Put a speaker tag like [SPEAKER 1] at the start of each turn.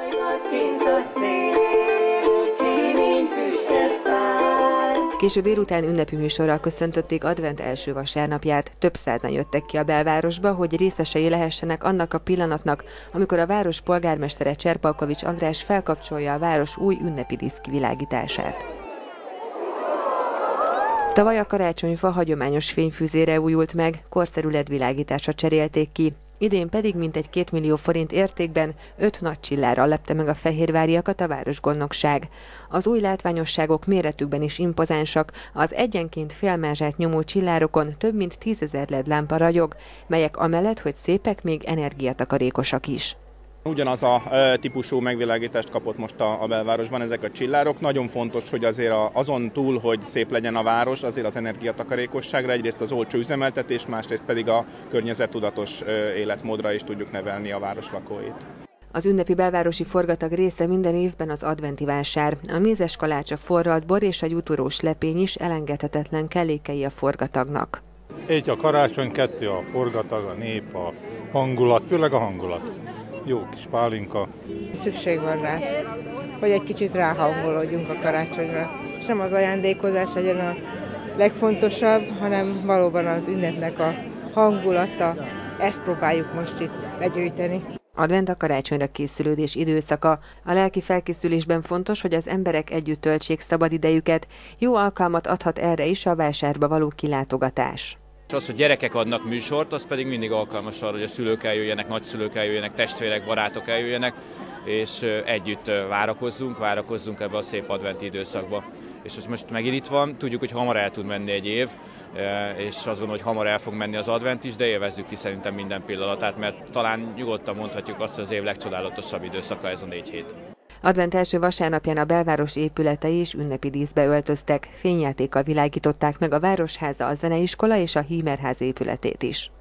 [SPEAKER 1] Késő délután ünnepi műsorral köszöntötték advent első vasárnapját. Több százan jöttek ki a belvárosba, hogy részesei lehessenek annak a pillanatnak, amikor a város polgármestere Cserpalkovics András felkapcsolja a város új ünnepi díszkivilágítását. Tavaly a karácsonyfa hagyományos fényfűzére újult meg, korszerű LED-világításra cserélték ki. Idén pedig mintegy 2 millió forint értékben 5 nagy csillárral lepte meg a fehérváriakat a városgondnokság. Az új látványosságok méretükben is impozánsak, az egyenként félmázsát nyomó csillárokon több mint 10 000 LED lámpa ragyog, melyek amellett, hogy szépek, még energiatakarékosak is.
[SPEAKER 2] Ugyanaz a típusú megvilágítást kapott most a belvárosban ezek a csillárok. Nagyon fontos, hogy azért azon túl, hogy szép legyen a város, azért az energiatakarékosságra, egyrészt az olcsó üzemeltetés, másrészt pedig a környezettudatos életmódra is tudjuk nevelni a város lakóit.
[SPEAKER 1] Az ünnepi belvárosi forgatag része minden évben az adventi vásár. A mézes kalács, a forralt bor és a gyújtórós lepény is elengedhetetlen kellékei a forgatagnak.
[SPEAKER 3] Egy a karácsony, 2 a forgatag, a nép, a hangulat, főleg a hangulat. Jó kis pálinka.
[SPEAKER 4] Szükség van rá, hogy egy kicsit ráhangolódjunk a karácsonyra. És nem az ajándékozás legyen a legfontosabb, hanem valóban az ünnepnek a hangulata. Ezt próbáljuk most itt begyűjteni.
[SPEAKER 1] Advent a karácsonyra készülődés időszaka. A lelki felkészülésben fontos, hogy az emberek együtt töltsék szabadidejüket. Jó alkalmat adhat erre is a vásárba való kilátogatás.
[SPEAKER 5] Az, hogy gyerekek adnak műsort, az pedig mindig alkalmas arra, hogy a szülők eljöjjenek, nagyszülők eljöjjenek, testvérek, barátok eljöjjenek, és együtt várakozzunk ebbe a szép adventi időszakba. És most megint itt van, tudjuk, hogy hamar el tud menni egy év, és azt gondolom, hogy hamar el fog menni az advent is, de élvezzük ki szerintem minden pillanatát, mert talán nyugodtan mondhatjuk azt, hogy az év legcsodálatosabb időszaka ez a 4 hét.
[SPEAKER 1] Advent első vasárnapján a belváros épületei is ünnepi díszbe öltöztek, fényjátékkal világították meg a Városháza, a Zeneiskola és a Hímerház épületét is.